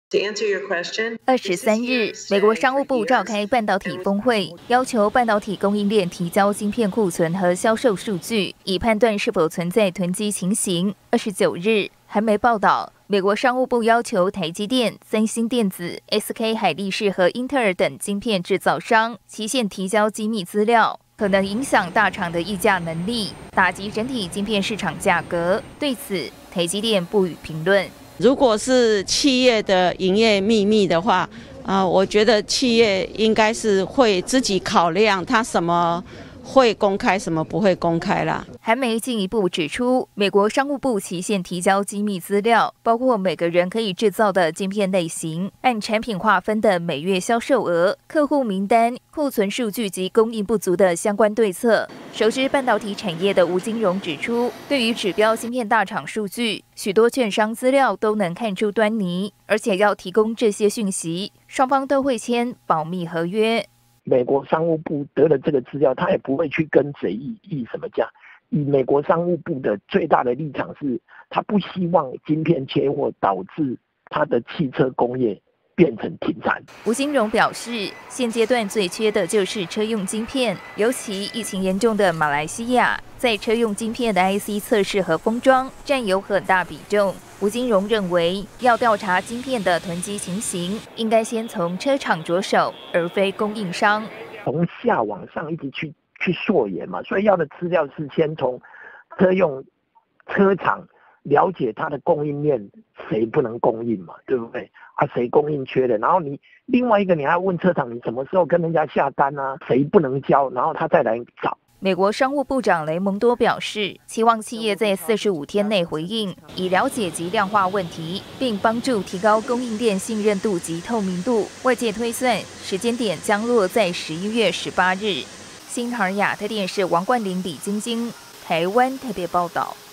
23日，美国商务部召开半导体峰会，要求半导体供应链提交晶片库存和销售数据，以判断是否存在囤积情形。29日，韩媒报道，美国商务部要求台积电、三星电子、SK 海力士和英特尔等晶片制造商期限提交机密资料，可能影响大厂的议价能力，打击整体晶片市场价格。对此，台积电不予评论。 如果是企业的营业秘密的话，我觉得企业应该是会自己考量，它什么会公开，什么不会公开啦。 韩媒进一步指出，美国商务部期限提交机密资料，包括每个人可以制造的晶片类型、按产品划分的每月销售额、客户名单、库存数据及供应不足的相关对策。熟知半导体产业的吴金荣指出，对于指标芯片大厂数据，许多券商资料都能看出端倪，而且要提供这些讯息，双方都会签保密合约。 美国商务部得了这个资料，他也不会去跟谁议什么价。以美国商务部的最大的立场是，他不希望晶片缺货导致他的汽车工业变成停产。 吴金荣表示，现阶段最缺的就是车用晶片，尤其疫情严重的马来西亚，在车用晶片的 IC 测试和封装占有很大比重。吴金荣认为，要调查晶片的囤积情形，应该先从车厂着手，而非供应商。 从下往上一直去溯源嘛，所以要的资料是先从车厂了解它的供应链，谁不能供应嘛，对不对？谁供应缺的，然后你另外一个你还要问车厂，你什么时候跟人家下单啊？谁不能交，然后他再来找。 美国商务部长雷蒙多表示，期望企业在45天内回应，以了解及量化问题，并帮助提高供应链信任度及透明度。外界推算，时间点将落在11月18日。新唐人亚太电视王冠霖、李晶晶，台湾特别报道。